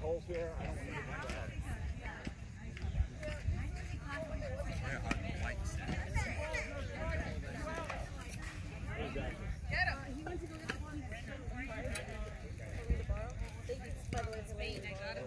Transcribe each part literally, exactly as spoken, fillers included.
holes here. I don't want to run out. Get him. He went to go get the one. By the way, it's Spain. I got him.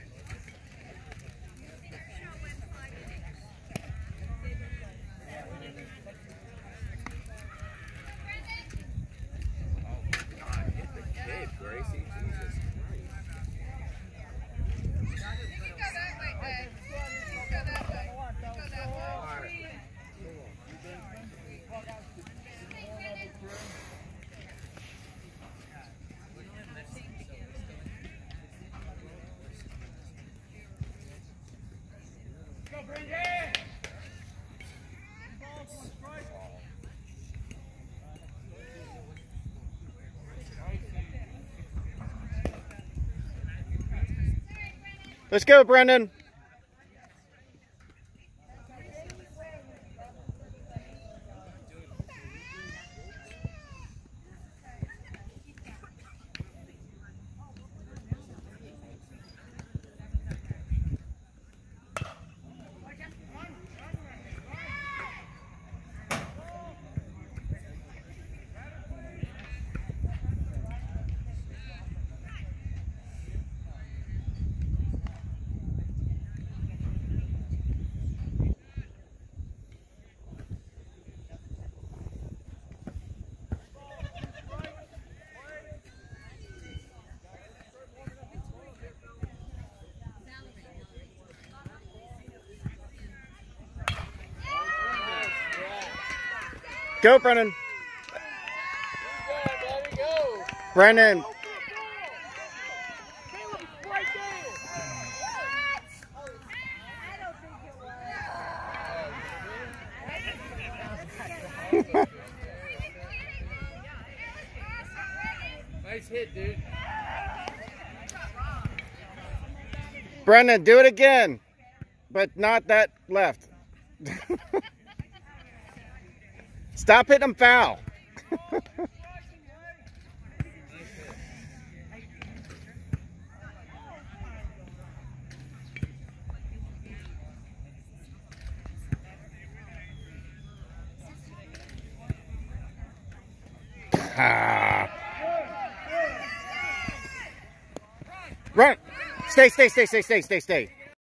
Let's go, Brendan. Go, Brennan. Brennan. Nice hit, dude. Brennan, do it again, but not that left. Stop hitting him foul. Ah. Run. Stay, stay, stay, stay, stay, stay, stay.